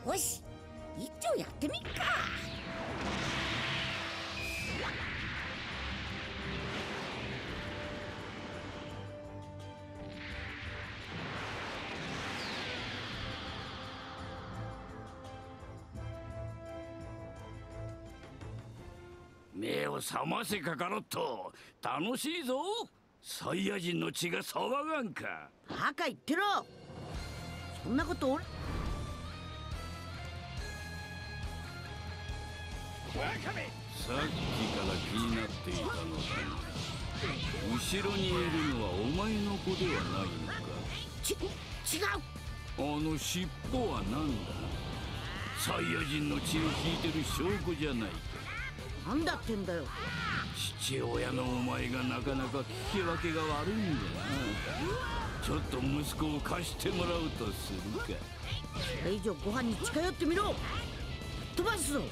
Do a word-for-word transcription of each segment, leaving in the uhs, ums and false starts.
よし、一丁やってみっか。 目を覚ませカカロット。楽しいぞ。サイヤ人の血が騒がんか。 バカ言ってろ。そんなこと俺。 さっきから気になっていたのだが、後ろにいるのはお前の子ではないのか。 ち、違う。 あの尻尾は何だ。サイヤ人の血を引いてる証拠じゃないか。 なんだってんだよ。 父親のお前がなかなか聞き分けが悪いんだな。ちょっと息子を貸してもらうとするか。 それ以上ご飯に近寄ってみろ。飛ばすぞ。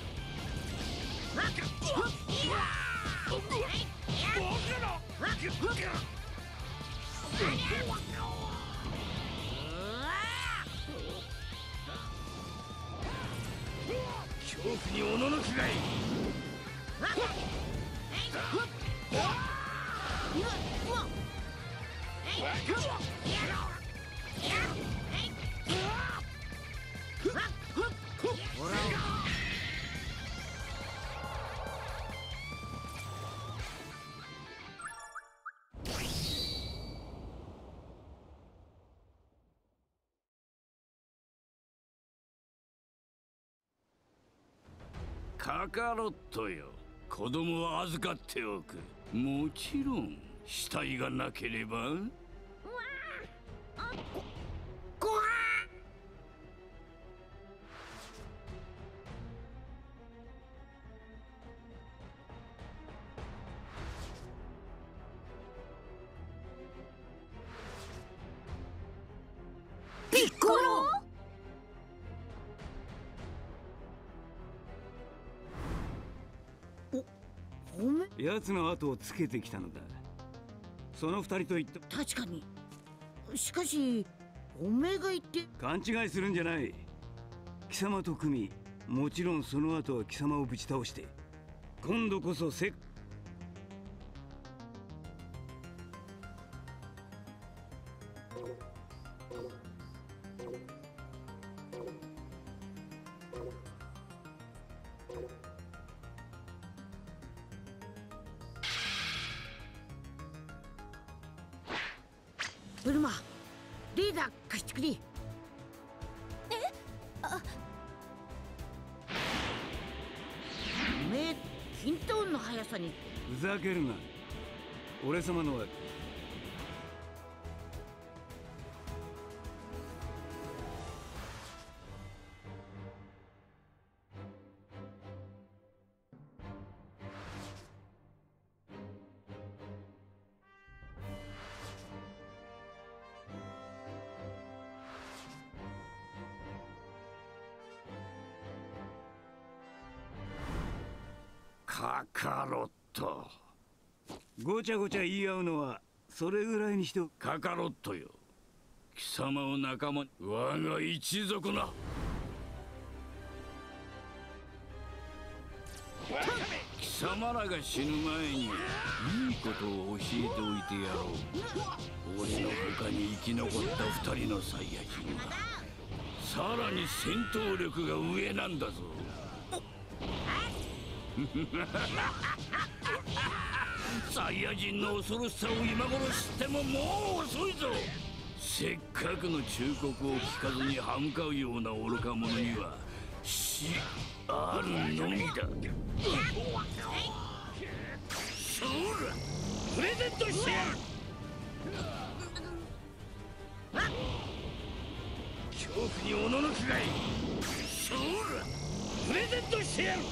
恐怖におののくがいい。カカロットよ、子供は預かっておく。もちろん死体がなければ。 ごはん。ピッコロ。お、おめ。 奴の後をつけてきたのだ。その二人と言った。 確かに。しかしおめえが言って。 勘違いするんじゃない。貴様と組み、もちろんその後は貴様をぶち倒して今度こそせっ。 ブルマ、レーダー貸してくれ。え？あ、おめえ均等の速さに。 ふざけるな。俺様のはカカロット。 ごちゃごちゃ言い合うのはそれぐらいにしておく。 カカロットよ、貴様を仲間に。我が一族な。貴様らが死ぬ前にいいことを教えておいてやろう。俺の他に生き残った二人のサイヤ人はさらに戦闘力が上なんだぞ。サイヤ人の恐ろしさを今頃知ってももう遅いぞ。せっかくの忠告を聞かずに歯向かうような愚か者には死あるのみだ。そらプレゼントしてやる。恐怖におののくがいい。そらプレゼントしてやる。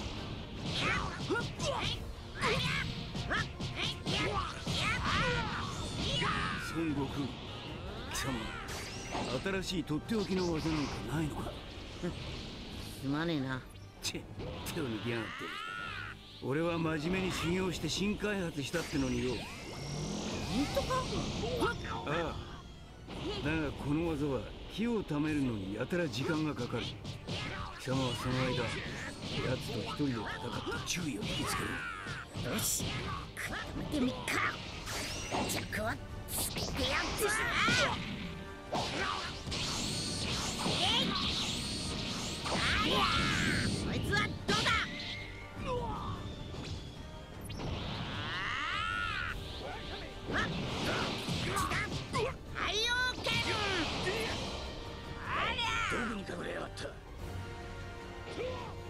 孫悟空、貴様、新しいとっておきの技なんかないのか。 すまねえな。 チェ、手を抜きやがって。俺は真面目に修行して新開発したってのによ。 本当か？ ああ。だがこの技は火をためるのにやたら時間がかかる。 貴様はその間奴と一人で戦って注意を引きつける。 よし、食ってみっか。弱をつけてやっつな。えい、ありゃー、こいつはどうだ。あっ、太陽剣。ありゃー、 どこに隠れやがった。